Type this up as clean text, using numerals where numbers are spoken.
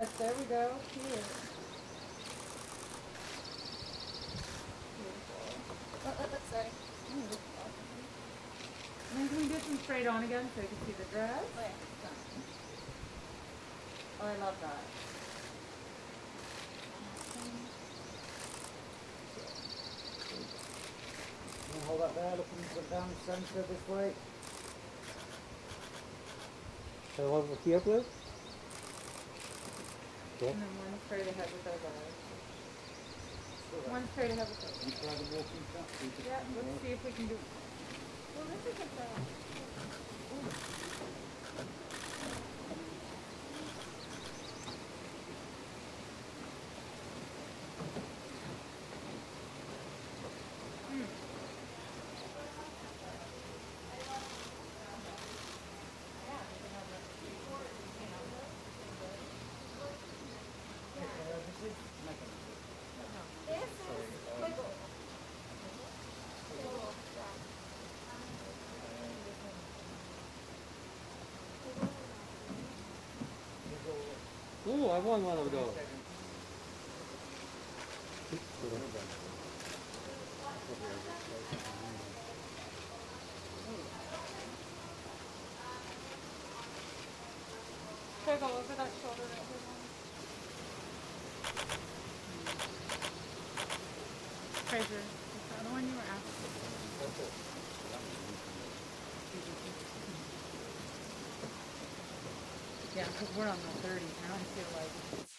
Yes, there we go. Here. Beautiful. Let's say. Ooh, this is awesome. And then can we do some straight on again so you can see the dress? Oh, yeah. Oh, I love that. Hold that there, looking down the centre this way. So over here, please. Okay. And then one straight ahead with our guys. One straight ahead with us. Yeah, let's see if we can do. Well, this is a Ooh, I want one of those. Quiggle, look at that shoulder right there. Fraser, is that the one you were asking? Yeah, because we're on the 30s now, I feel like.